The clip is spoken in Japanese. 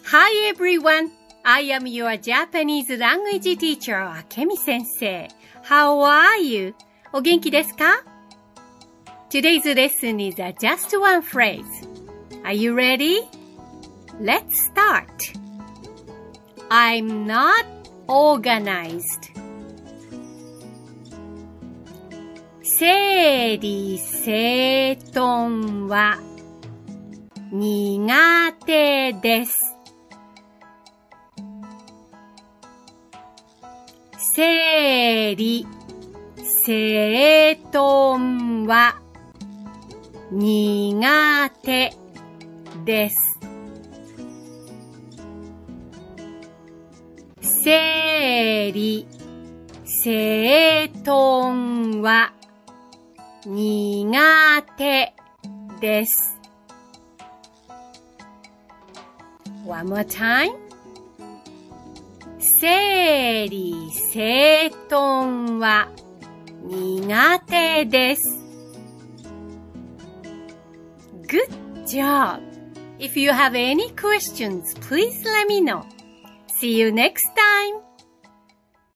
Hi everyone! I am your Japanese language teacher, Akemi sensei. How are you? お元気ですか? Today's lesson is just one phrase. Are you ready? Let's start. I'm not organized. 整理整頓は苦手です。整理整頓は苦手です。整理整頓は苦手です。One more time. 整理整頓は苦手です。Good job! If you have any questions, please let me know. See you next time!